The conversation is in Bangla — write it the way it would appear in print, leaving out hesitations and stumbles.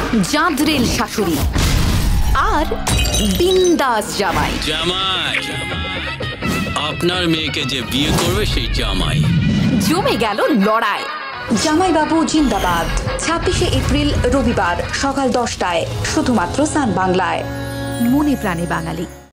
জাঁদরেল শাশুড়ি আর বিন্দাস জামাই। জামাই, আপনার মেয়েকে যে বিয়ে করবে সেই জামাই। জমে গেল লড়াই। জামাইবাবু জিন্দাবাদ 26শে এপ্রিল রবিবার সকাল 10টায় শুধুমাত্র সান বাংলায়। মনে প্রাণে বাঙালি।